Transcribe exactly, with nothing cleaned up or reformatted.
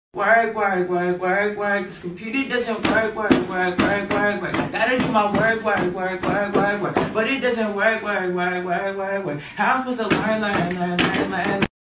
Work, work, work, work, work. This computer doesn't work, work, work, work, work, work. I gotta do my work, work, work, work, work, work. But it doesn't work, work, work, work, work, work. How am I supposed to learn, learn, learn, learn, learn?